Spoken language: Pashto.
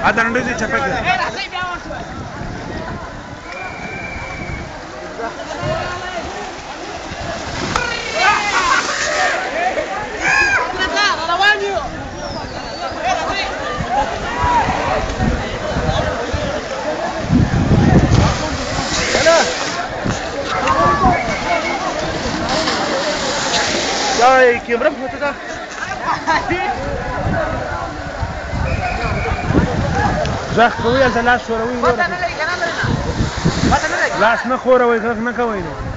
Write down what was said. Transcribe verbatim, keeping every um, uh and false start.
دا نړۍ دې چپه کړه دا کیمره پته ده ځخ کوي هلته لاس ښوروي لاس نه ښوروئ غږ نه کوئ نو